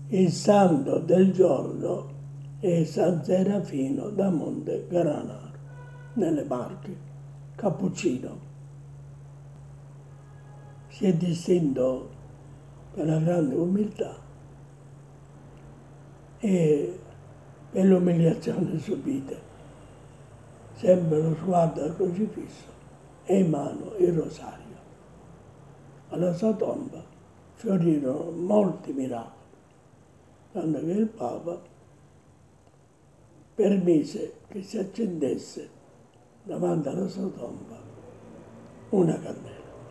Il santo del giorno è San Serafino da Monte Granaro, nelle Marche, cappuccino. Si è distinto per la grande umiltà e per l'umiliazione subita. Sempre lo sguardo al crocifisso e in mano il rosario. Alla sua tomba fiorirono molti miracoli, tanto che il Papa permise che si accendesse davanti alla sua tomba una candela.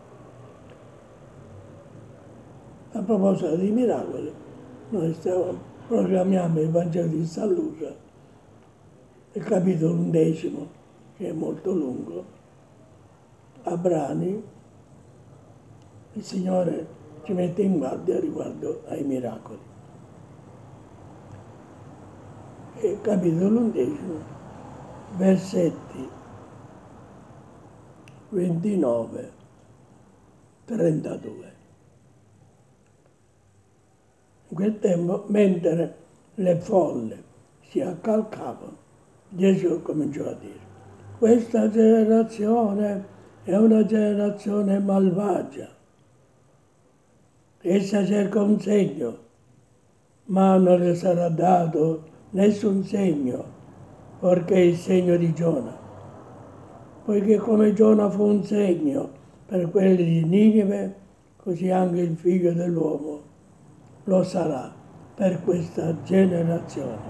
A proposito di miracoli, noi proclamiamo il Vangelo di San Luca, il capitolo 11, che è molto lungo, a brani. Il Signore ci mette in guardia riguardo ai miracoli. E capitolo 11, versetti 29, 32. In quel tempo, mentre le folle si accalcavano, Gesù cominciò a dire: questa generazione è una generazione malvagia. Essa cerca un segno, ma non le sarà dato nessun segno, perché il segno di Giona. Poiché come Giona fu un segno per quelli di Ninive, così anche il Figlio dell'uomo lo sarà per questa generazione.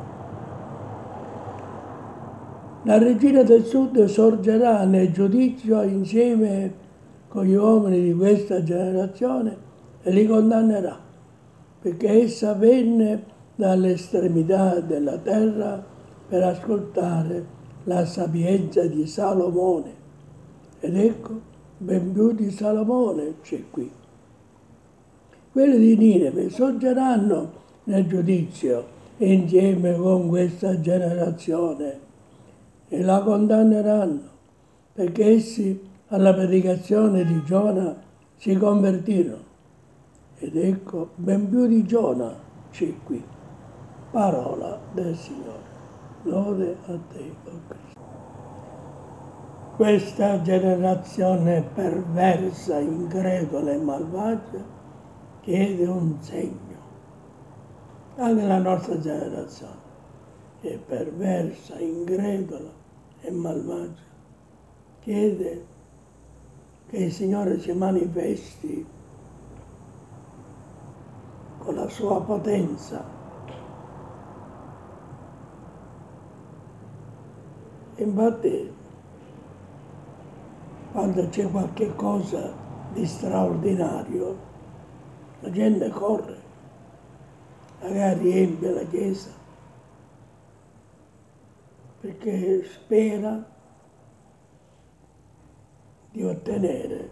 La regina del sud sorgerà nel giudizio insieme con gli uomini di questa generazione e li condannerà, perché essa venne dall'estremità della terra per ascoltare la sapienza di Salomone. Ed ecco, ben più di Salomone c'è qui. Quelli di Nineve sorgeranno nel giudizio insieme con questa generazione e la condanneranno, perché essi alla predicazione di Giona si convertirono. Ed ecco, ben più di Giona c'è qui. Parola del Signore. Lode a te, o Cristo. Questa generazione perversa, incredula e malvagia chiede un segno. Anche la nostra generazione è perversa, incredula e malvagia. Chiede che il Signore si manifesti con la sua potenza. Infatti, quando c'è qualche cosa di straordinario, la gente corre, magari riempie la chiesa, perché spera di ottenere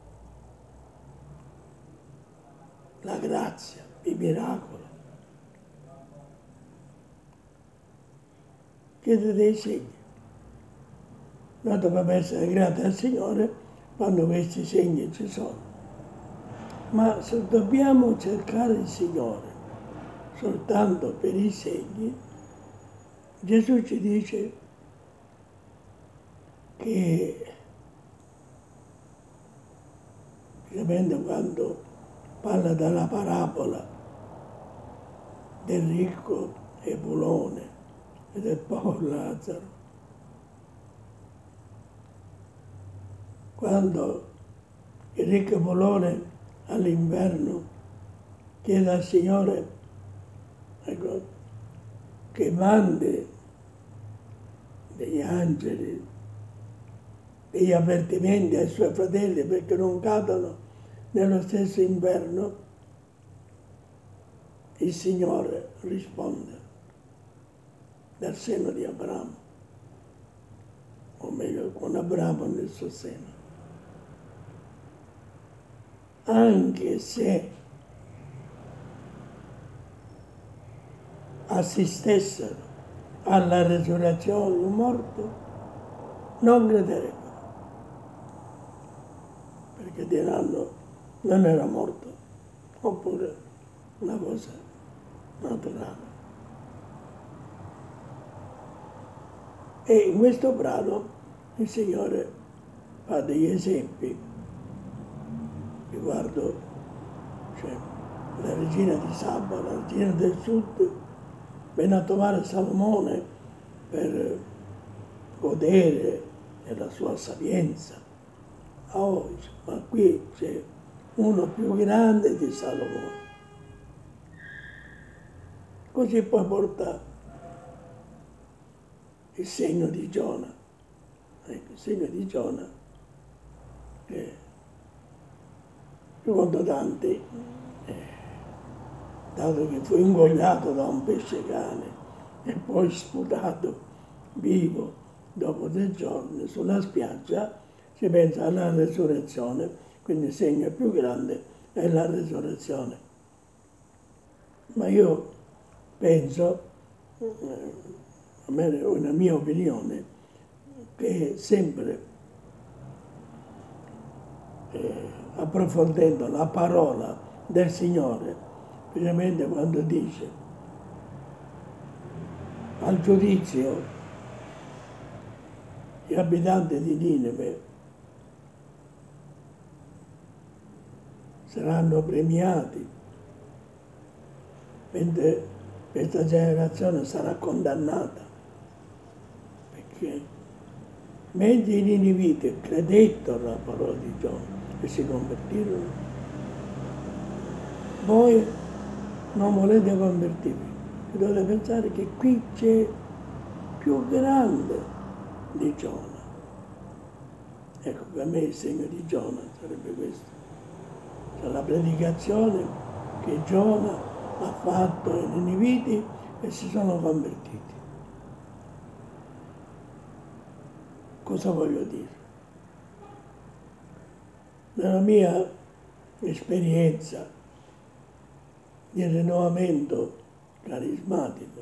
la grazia, il miracolo. Chiede dei segni. Noi dobbiamo essere grati al Signore quando questi segni ci sono. Ma se dobbiamo cercare il Signore soltanto per i segni, Gesù ci dice che, specialmente quando parla della parabola del ricco Ebulone e del povero Lazzaro, quando il ricco Ebulone all'inverno chiede al Signore, ecco, che mandi degli angeli, degli avvertimenti ai suoi fratelli perché non cadano nello stesso inverno, il Signore risponde dal seno di Abramo, o meglio con Abramo nel suo seno. Anche se assistessero alla resurrezione del morto, non crederebbero, perché diranno non era morto, oppure una cosa naturale. E in questo brano il Signore fa degli esempi riguardo, cioè, la regina di Saba, la regina del sud, venne a trovare Salomone per godere della sua sapienza. Oh, ma qui c'è uno più grande di Salomone. Così poi porta il segno di Giona. Ecco, il segno di Giona, che secondo Dante, dato che fu ingoiato da un pesce cane e poi sputato vivo dopo 3 giorni sulla spiaggia, si pensa alla resurrezione, quindi il segno più grande è la resurrezione. Ma io penso, almeno è una mia opinione, che sempre approfondendo la parola del Signore, specialmente quando dice al giudizio gli abitanti di Nineve saranno premiati, mentre questa generazione sarà condannata, perché mentre i niniviti credettero alla parola di Giona e si convertirono, voi non volete convertirvi. E dovete pensare che qui c'è più grande di Giona. Ecco, per me il segno di Giona sarebbe questo. Cioè la predicazione che Giona ha fatto ai niniviti e si sono convertiti. Cosa voglio dire? Nella mia esperienza di rinnovamento carismatico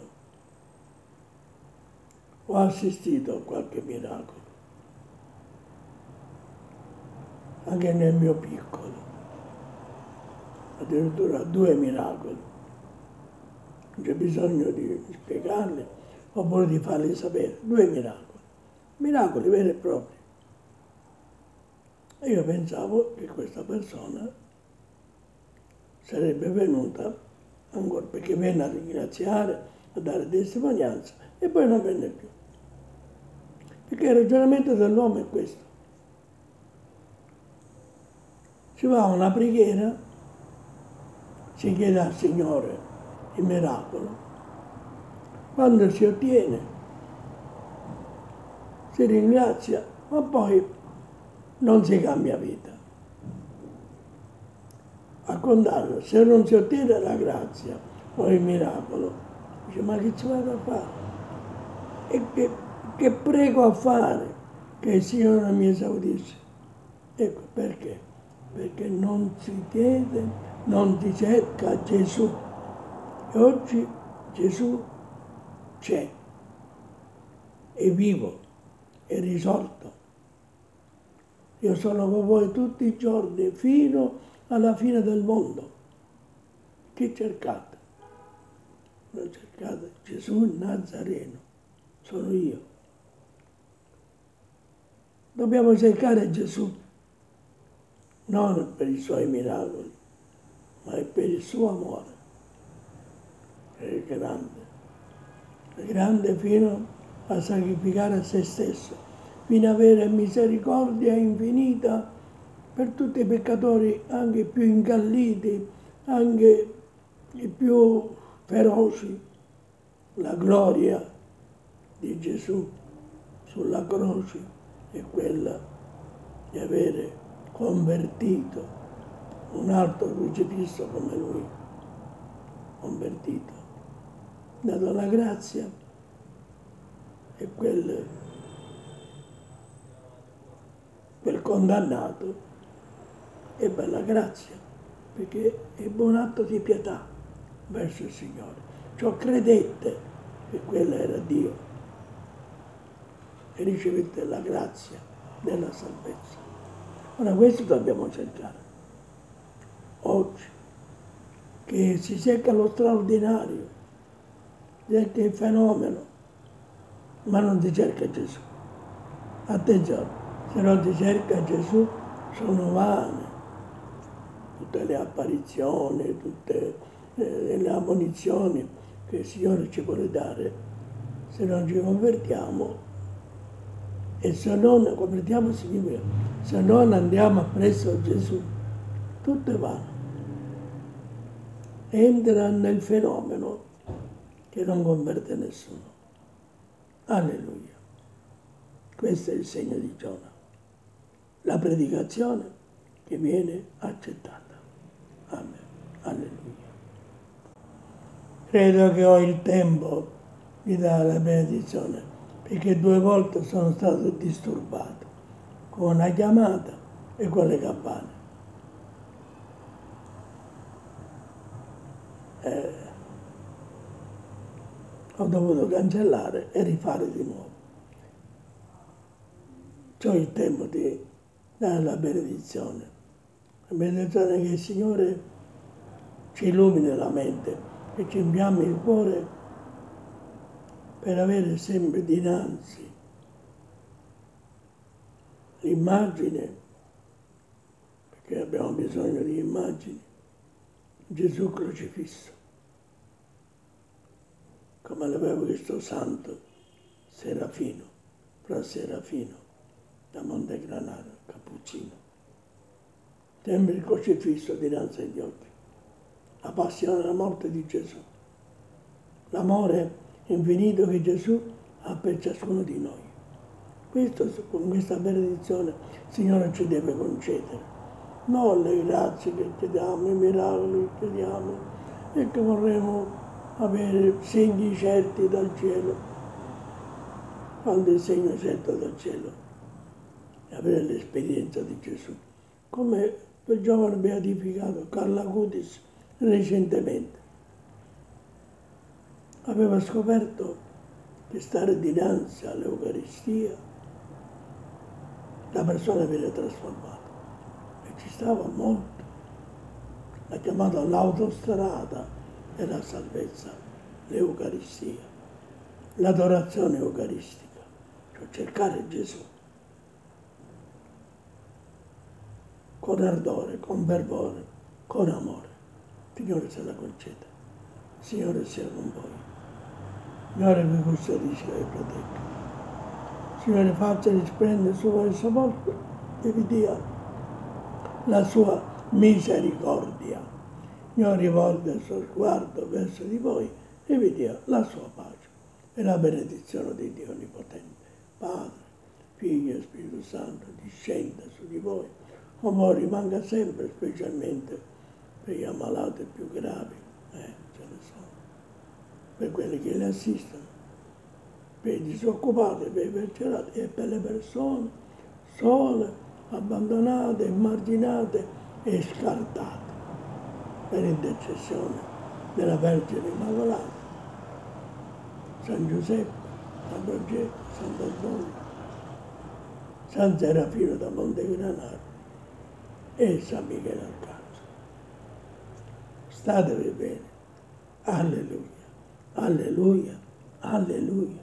ho assistito a qualche miracolo, anche nel mio piccolo, addirittura 2 miracoli. Non c'è bisogno di spiegarli oppure di farli sapere. 2 miracoli veri e propri. E io pensavo che questa persona sarebbe venuta ancora, perché venne a ringraziare, a dare testimonianza e poi non venne più. Perché il ragionamento dell'uomo è questo. Si va a una preghiera, si chiede al Signore il miracolo, quando si ottiene si ringrazia, ma poi non si cambia vita. Al contrario, se non si ottiene la grazia o il miracolo, dice: ma che ci vado a fare? E che prego a fare che il Signore mi esaudisce? Ecco perché? Perché non si chiede, non si cerca Gesù. E oggi Gesù c'è, è vivo, è risorto. Io sono con voi tutti i giorni fino alla fine del mondo. Chi cercate? Non cercate Gesù il Nazareno, sono io. Dobbiamo cercare Gesù, non per i suoi miracoli, ma per il suo amore. È grande fino a sacrificare se stesso, fino ad avere misericordia infinita per tutti i peccatori, anche i più incalliti, anche i più feroci. La gloria di Gesù sulla croce è quella di avere convertito un altro crocifisso come lui, convertito, dato la grazia e quel condannato e per la grazia, perché è buon atto di pietà verso il Signore. Ciò credette che quello era Dio e ricevette la grazia della salvezza. Ora questo dobbiamo cercare oggi, che si cerca lo straordinario, cerca il fenomeno, ma non si cerca Gesù. Attenzione, se non si cerca Gesù sono vane tutte le apparizioni, tutte le ammonizioni che il Signore ci vuole dare. Se non ci convertiamo, e se non convertiamo significa, se non andiamo appresso Gesù, tutto è vano. Entra nel fenomeno che non converte nessuno. Alleluia. Questo è il segno di Giona. La predicazione che viene accettata. Amen. Alleluia. Credo che ho il tempo di dare la benedizione, perché 2 volte sono stato disturbato con una chiamata e con le campane. Ho dovuto cancellare e rifare di nuovo. C'ho il tempo di dare la benedizione che il Signore ci illumini la mente e ci infiammi il cuore per avere sempre dinanzi l'immagine, perché abbiamo bisogno di immagini, Gesù crocifisso, come l'avevo visto santo Serafino, fra Serafino, da Montegranaro, Cappuccino. Sempre il crocifisso dinanzi agli occhi, la passione e la morte di Gesù, l'amore infinito che Gesù ha per ciascuno di noi. Questo, con questa benedizione, il Signore ci deve concedere. Non le grazie che chiediamo, i miracoli che chiediamo e che vorremmo avere segni certi dal cielo. Quando il segno certo dal cielo e avere l'esperienza di Gesù. Come quel giovane beatificato Carlo Acutis recentemente aveva scoperto che stare dinanzi all'Eucaristia la persona viene trasformata e ci stava molto. L'ha chiamata l'autostrada della salvezza, l'Eucaristia, l'adorazione eucaristica, cioè cercare Gesù con ardore, con fervore, con amore. Il Signore se la conceda. Il Signore sia con voi. Il Signore vi custodisca e protegga. Il Signore faccia risplendere su voi il suo volto e vi dia la sua misericordia. Il Signore rivolga il suo sguardo verso di voi e vi dia la sua pace e la benedizione di Dio Onnipotente, Padre, Figlio e Spirito Santo, discenda su di voi. Amore rimanga sempre, specialmente per gli ammalati più gravi, ce ne sono, per quelli che le assistono, per i disoccupati, per i carcerati e per le persone sole, abbandonate, emarginate e scartate, per intercessione della Vergine Immacolata, San Giuseppe, San Progetto, Sant'Antonio, San Serafino da Montegranaro e San Michele Arcangelo. Statevi bene. Alleluia, alleluia, alleluia.